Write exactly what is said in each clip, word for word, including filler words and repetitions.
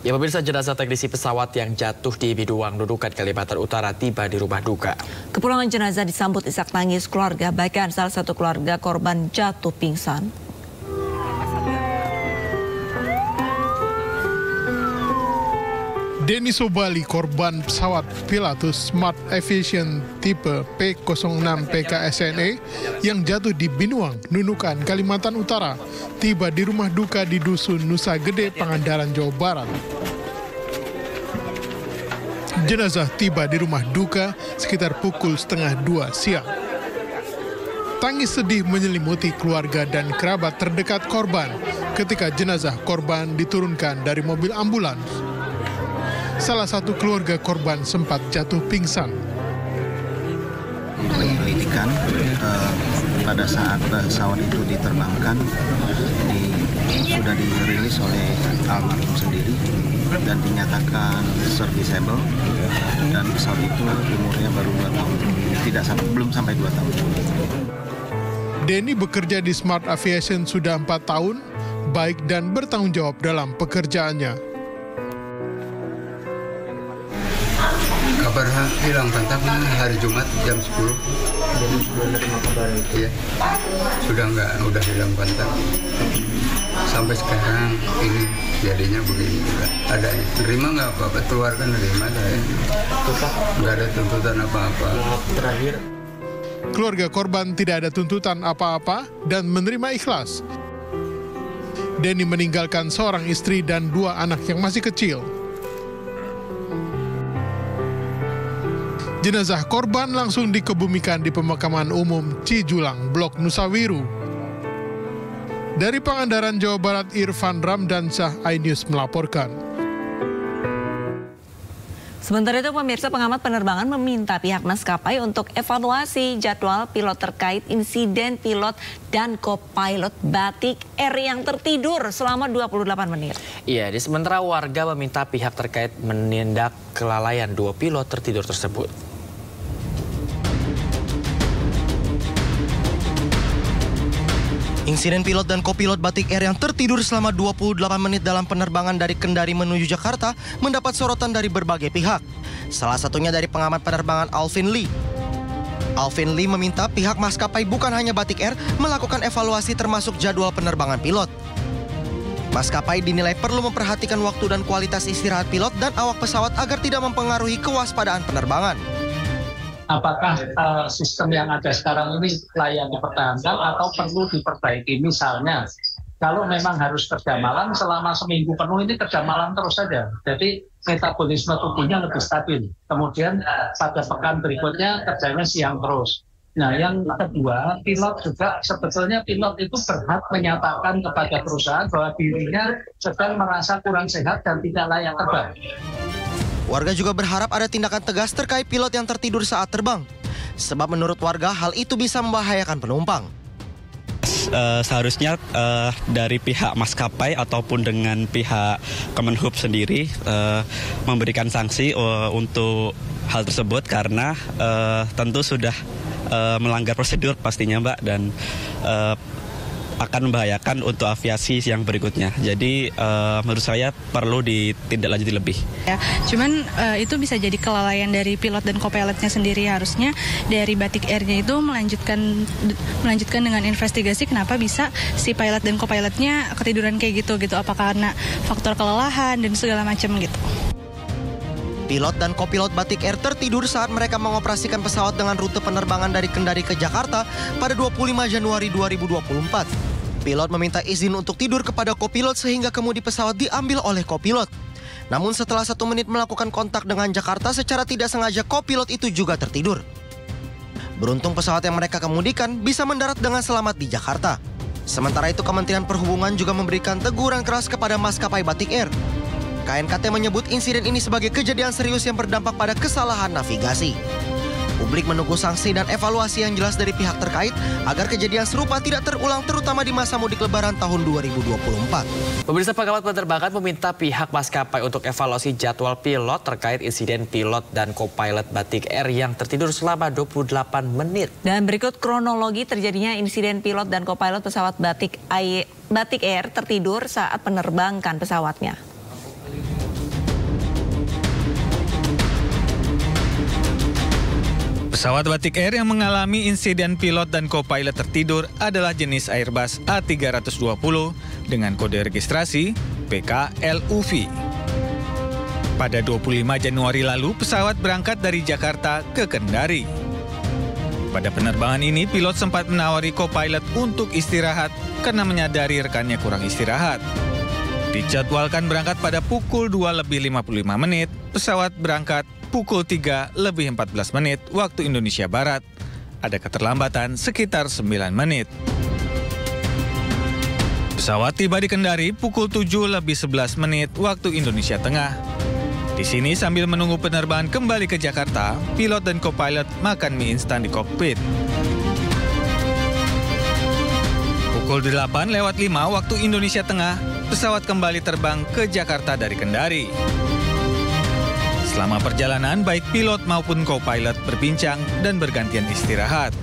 Ya pemirsa, jenazah teknisi pesawat yang jatuh di Biduang, Nunukan, Kalimantan Utara tiba di rumah duka. Kepulangan jenazah disambut isak tangis keluarga, bahkan salah satu keluarga korban jatuh pingsan. Denny Sobali, korban pesawat Pilatus Smart Aviation tipe P nol enam P K S N E yang jatuh di Binuang, Nunukan, Kalimantan Utara, tiba di rumah duka di Dusun Nusa Gede, Pangandaran, Jawa Barat. Jenazah tiba di rumah duka sekitar pukul setengah dua siang. Tangis sedih menyelimuti keluarga dan kerabat terdekat korban ketika jenazah korban diturunkan dari mobil ambulans. Salah satu keluarga korban sempat jatuh pingsan. Penyelidikan eh, pada saat pesawat itu diterbangkan di, sudah dirilis oleh almarhum sendiri dan dinyatakan serviceable, dan pesawat itu umurnya baru dua tahun, tidak sampai, belum sampai dua tahun. Denny bekerja di Smart Aviation sudah empat tahun, baik dan bertanggung jawab dalam pekerjaannya. Kabar hilang kontaknya hari Jumat jam sepuluh. Iya. Sudah enggak, udah hilang kontak. Sampai sekarang ini jadinya begini juga. Ada terima nggak apa-apa, keluarga nerima saya. Nggak ada tuntutan apa-apa. Terakhir, keluarga korban tidak ada tuntutan apa-apa dan menerima ikhlas. Denny meninggalkan seorang istri dan dua anak yang masih kecil. Jenazah korban langsung dikebumikan di pemakaman umum Cijulang, Blok Nusawiru. Dari Pangandaran, Jawa Barat, Irfan Ramdansyah, iNews melaporkan. Sementara itu, pemirsa, pengamat penerbangan meminta pihak maskapai untuk evaluasi jadwal pilot terkait insiden pilot dan co-pilot Batik Air yang tertidur selama dua puluh delapan menit. Iya, di sementara warga meminta pihak terkait menindak kelalaian dua pilot tertidur tersebut. Insiden pilot dan kopilot Batik Air yang tertidur selama dua puluh delapan menit dalam penerbangan dari Kendari menuju Jakarta mendapat sorotan dari berbagai pihak. Salah satunya dari pengamat penerbangan Alvin Lee. Alvin Lee meminta pihak maskapai bukan hanya Batik Air melakukan evaluasi termasuk jadwal penerbangan pilot. Maskapai dinilai perlu memperhatikan waktu dan kualitas istirahat pilot dan awak pesawat agar tidak mempengaruhi kewaspadaan penerbangan. Apakah uh, sistem yang ada sekarang ini layak dipertahankan atau perlu diperbaiki? Misalnya, kalau memang harus kerja malam selama seminggu penuh ini kerja malam terus saja. Jadi metabolisme tubuhnya lebih stabil. Kemudian pada pekan berikutnya kerjanya siang terus. Nah, yang kedua, pilot juga sebetulnya pilot itu berhak menyatakan kepada perusahaan bahwa dirinya sedang merasa kurang sehat dan tidak layak terbang. Warga juga berharap ada tindakan tegas terkait pilot yang tertidur saat terbang. Sebab menurut warga hal itu bisa membahayakan penumpang. Uh, seharusnya uh, dari pihak maskapai ataupun dengan pihak Kemenhub sendiri uh, memberikan sanksi uh, untuk hal tersebut karena uh, tentu sudah uh, melanggar prosedur pastinya, Mbak, dan uh, akan membahayakan untuk aviasi yang berikutnya. Jadi uh, menurut saya perlu ditindaklanjuti lebih. Ya, cuman uh, itu bisa jadi kelalaian dari pilot dan co-pilotnya sendiri. Harusnya dari Batik Air-nya itu melanjutkan melanjutkan dengan investigasi kenapa bisa si pilot dan co-pilotnya ketiduran kayak gitu gitu. Apakah karena faktor kelelahan dan segala macam gitu. Pilot dan kopilot Batik Air tertidur saat mereka mengoperasikan pesawat dengan rute penerbangan dari Kendari ke Jakarta pada dua puluh lima Januari dua ribu dua puluh empat. Pilot meminta izin untuk tidur kepada kopilot sehingga kemudi pesawat diambil oleh kopilot. Namun setelah satu menit melakukan kontak dengan Jakarta, secara tidak sengaja kopilot itu juga tertidur. Beruntung pesawat yang mereka kemudikan bisa mendarat dengan selamat di Jakarta. Sementara itu Kementerian Perhubungan juga memberikan teguran keras kepada maskapai Batik Air. K N K T menyebut insiden ini sebagai kejadian serius yang berdampak pada kesalahan navigasi. Publik menunggu sanksi dan evaluasi yang jelas dari pihak terkait agar kejadian serupa tidak terulang terutama di masa mudik lebaran tahun dua ribu dua puluh empat. Pemirsa, pengamat penerbangan meminta pihak maskapai untuk evaluasi jadwal pilot terkait insiden pilot dan co-pilot Batik Air yang tertidur selama dua puluh delapan menit. Dan berikut kronologi terjadinya insiden pilot dan co-pilot pesawat Batik Air, Batik Air tertidur saat menerbangkan pesawatnya. Pesawat Batik Air yang mengalami insiden pilot dan co-pilot tertidur adalah jenis Airbus A tiga dua nol dengan kode registrasi P K L U V. Pada dua puluh lima Januari lalu, pesawat berangkat dari Jakarta ke Kendari. Pada penerbangan ini, pilot sempat menawari co-pilot untuk istirahat karena menyadari rekannya kurang istirahat. Dijadwalkan berangkat pada pukul dua lebih lima puluh lima menit, pesawat berangkat pukul tiga lebih empat belas menit waktu Indonesia Barat. Ada keterlambatan sekitar sembilan menit. Pesawat tiba di Kendari pukul tujuh lebih sebelas menit waktu Indonesia Tengah. Di sini sambil menunggu penerbangan kembali ke Jakarta, pilot dan co-pilot makan mie instan di kokpit. Pukul delapan lewat lima waktu Indonesia Tengah, pesawat kembali terbang ke Jakarta dari Kendari. Selama perjalanan, baik pilot maupun co-pilot berbincang dan bergantian istirahat.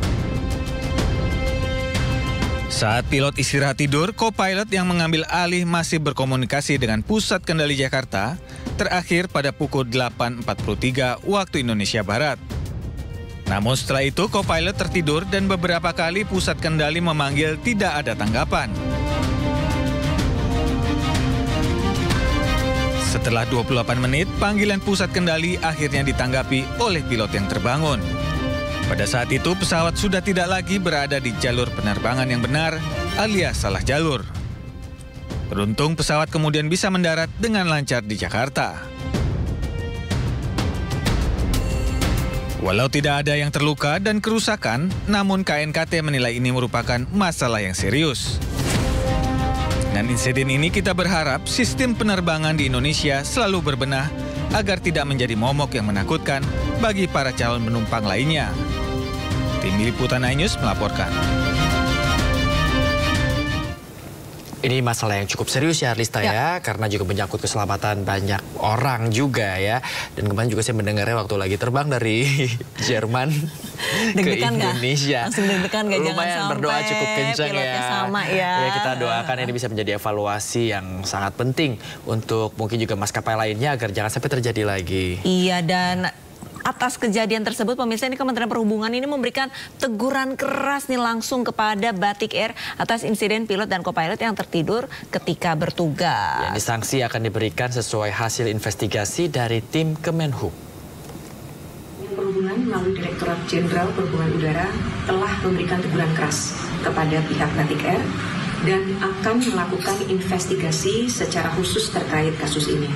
Saat pilot istirahat tidur, co-pilot yang mengambil alih masih berkomunikasi dengan Pusat Kendali Jakarta, terakhir pada pukul delapan empat puluh tiga waktu Indonesia Barat. Namun setelah itu, co-pilot tertidur dan beberapa kali Pusat Kendali memanggil tidak ada tanggapan. Setelah dua puluh delapan menit, panggilan Pusat Kendali akhirnya ditanggapi oleh pilot yang terbangun. Pada saat itu, pesawat sudah tidak lagi berada di jalur penerbangan yang benar, alias salah jalur. Beruntung pesawat kemudian bisa mendarat dengan lancar di Jakarta. Walau tidak ada yang terluka dan kerusakan, namun K N K T menilai ini merupakan masalah yang serius. Dengan insiden ini kita berharap sistem penerbangan di Indonesia selalu berbenah agar tidak menjadi momok yang menakutkan bagi para calon penumpang lainnya. Tim Liputan iNews melaporkan. Ini masalah yang cukup serius ya Arlista ya, ya, karena juga menyangkut keselamatan banyak orang juga ya. Dan kemarin juga saya mendengarnya waktu lagi terbang dari Jerman ke Indonesia. Langsung deg-degan gak? Lumayan jangan berdoa sampai cukup kencang ya. Sama ya. Ya kita doakan ini bisa menjadi evaluasi yang sangat penting untuk mungkin juga maskapai lainnya agar jangan sampai terjadi lagi. Iya, dan atas kejadian tersebut, pemirsa, ini Kementerian Perhubungan ini memberikan teguran keras nih langsung kepada Batik Air atas insiden pilot dan co-pilot yang tertidur ketika bertugas. Ya, ini sanksi akan diberikan sesuai hasil investigasi dari tim Kemenhub. Perhubungan melalui Direktorat Jenderal Perhubungan Udara telah memberikan teguran keras kepada pihak Batik Air dan akan melakukan investigasi secara khusus terkait kasus ini.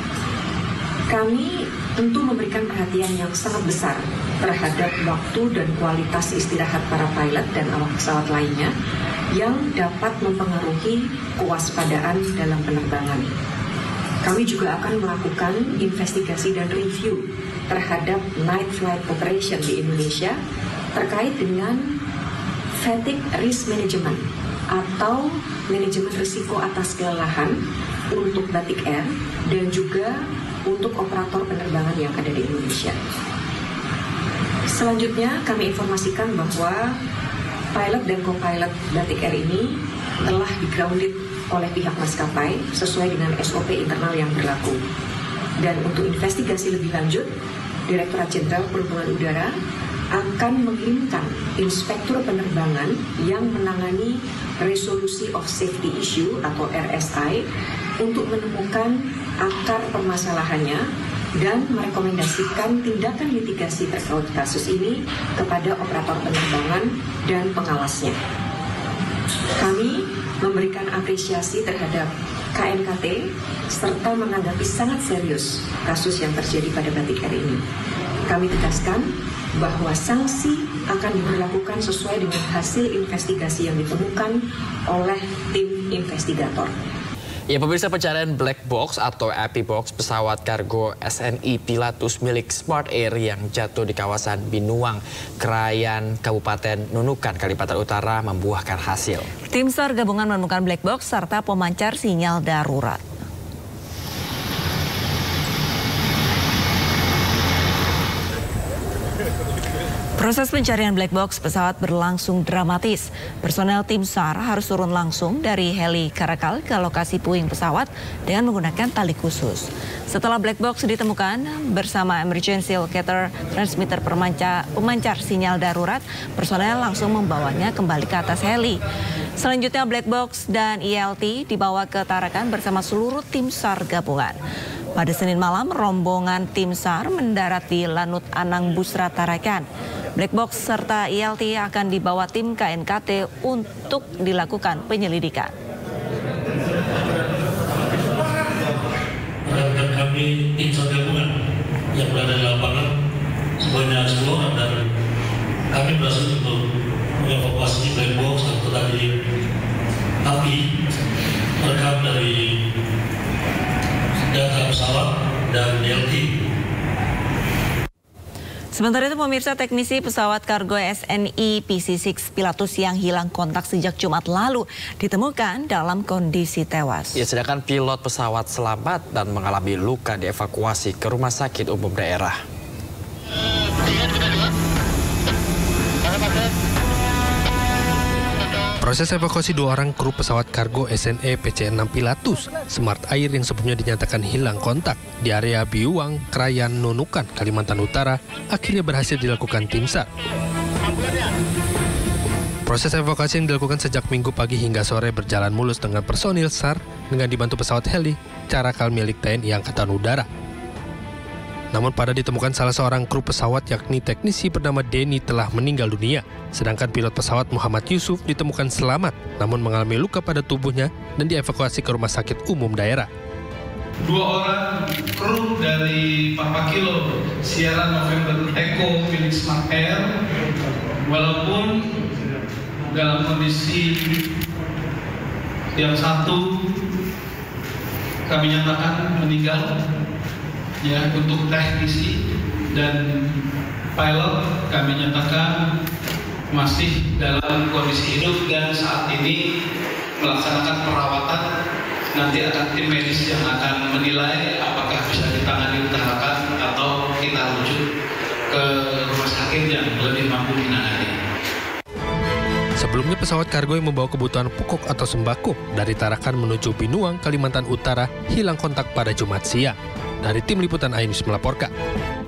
Kami tentu memberikan perhatian yang sangat besar terhadap waktu dan kualitas istirahat para pilot dan awak pesawat lainnya yang dapat mempengaruhi kewaspadaan dalam penerbangan. Kami juga akan melakukan investigasi dan review terhadap night flight operation di Indonesia terkait dengan fatigue risk management atau manajemen risiko atas kelelahan untuk Batik Air dan juga untuk operator penerbangan yang ada di Indonesia. Selanjutnya kami informasikan bahwa pilot dan co-pilot Batik Air ini telah di-grounded oleh pihak maskapai sesuai dengan S O P internal yang berlaku. Dan untuk investigasi lebih lanjut, Direktorat Jenderal Perhubungan Udara akan mengirimkan inspektur penerbangan yang menangani Resolusi of Safety Issue atau R S I untuk menemukan akar permasalahannya dan merekomendasikan tindakan mitigasi terkait kasus ini kepada operator penerbangan dan pengawasnya. Kami memberikan apresiasi terhadap K N K T serta menanggapi sangat serius kasus yang terjadi pada Batik Air ini. Kami tegaskan bahwa sanksi akan diberlakukan sesuai dengan hasil investigasi yang ditemukan oleh tim investigator. Ya, pemirsa, pencarian black box atau api box pesawat kargo S N I Pilatus milik Smart Air yang jatuh di kawasan Binuang, Krayan, Kabupaten Nunukan, Kalimantan Utara membuahkan hasil. Tim SAR gabungan menemukan black box serta pemancar sinyal darurat. Proses pencarian black box pesawat berlangsung dramatis. Personel tim SAR harus turun langsung dari heli Karakal ke lokasi puing pesawat dengan menggunakan tali khusus. Setelah black box ditemukan bersama emergency locator transmitter pemancar, pemancar sinyal darurat, personel langsung membawanya kembali ke atas heli. Selanjutnya black box dan I L T dibawa ke Tarakan bersama seluruh tim SAR gabungan. Pada Senin malam, rombongan tim SAR mendarat di Lanut Anang Busra Tarakan. Black box serta I L T akan dibawa tim K N K T untuk dilakukan penyelidikan. Rekan kami tim SAR gabungan yang berada di lapangan sebanyak sepuluh orang dan kami berhasil untuk mengevakuasi black box atau tadi api merekam dari data pesawat dan I L T. Sementara itu pemirsa, teknisi pesawat kargo S N I P C enam Pilatus yang hilang kontak sejak Jumat lalu ditemukan dalam kondisi tewas. Ya, sedangkan pilot pesawat selamat dan mengalami luka dievakuasi ke rumah sakit umum daerah. Proses evakuasi dua orang kru pesawat kargo S N E P C enam Pilatus Smart Air yang sebelumnya dinyatakan hilang kontak di area Biuwang, Krayan, Nunukan, Kalimantan Utara akhirnya berhasil dilakukan tim SAR. Proses evakuasi yang dilakukan sejak Minggu pagi hingga sore berjalan mulus dengan personil SAR dengan dibantu pesawat heli Caracal milik T N I Angkatan Udara. Namun pada ditemukan salah seorang kru pesawat yakni teknisi bernama Denny telah meninggal dunia. Sedangkan pilot pesawat Muhammad Yusuf ditemukan selamat namun mengalami luka pada tubuhnya dan dievakuasi ke rumah sakit umum daerah. Dua orang kru dari Papa Kilo Sierra November Echo milik Smart Air walaupun dalam kondisi yang satu kami nyatakan meninggal. Ya, untuk teknisi dan pilot kami nyatakan masih dalam kondisi hidup dan saat ini melaksanakan perawatan. Nanti akan tim medis yang akan menilai apakah bisa ditangani Tarakan atau kita rujuk ke rumah sakit yang lebih mampu menangani. Sebelumnya pesawat kargo yang membawa kebutuhan pokok atau sembako dari Tarakan menuju Binuang, Kalimantan Utara hilang kontak pada Jumat siang. Dari tim liputan A I News melaporkan.